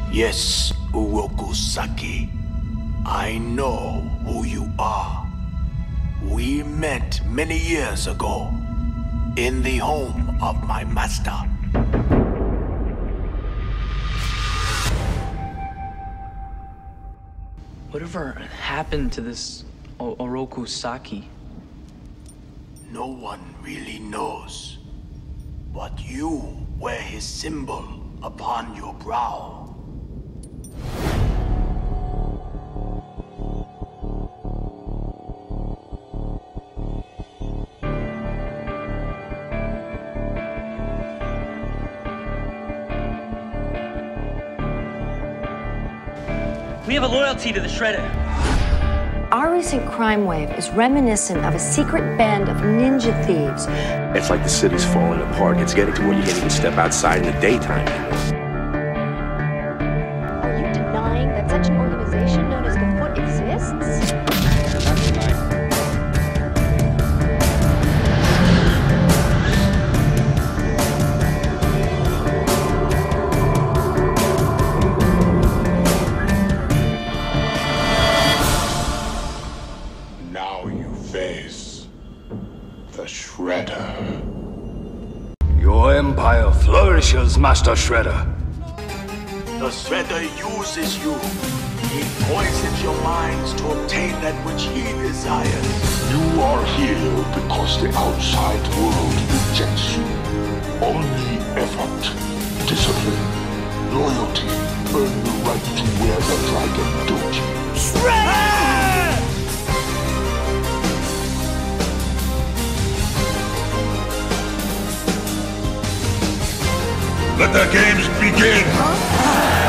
Yes, Uroku-saki. I know who you are. We met many years ago in the home of my master. Whatever happened to this Oroku-saki? No one really knows. But you wear his symbol upon your brow. We have a loyalty to the Shredder. Our recent crime wave is reminiscent of a secret band of ninja thieves. It's like the city's falling apart. It's getting to where you can't even step outside in the daytime. Are you denying that such an organization known as the Foot exists? Now you face the Shredder. Your empire flourishes, Master Shredder. The Shredder uses you. He poisons your minds to obtain that which he desires. You are here because the outside world rejects you. Only effort, discipline, loyalty earn the right to wear the dragon doji. Let the games begin!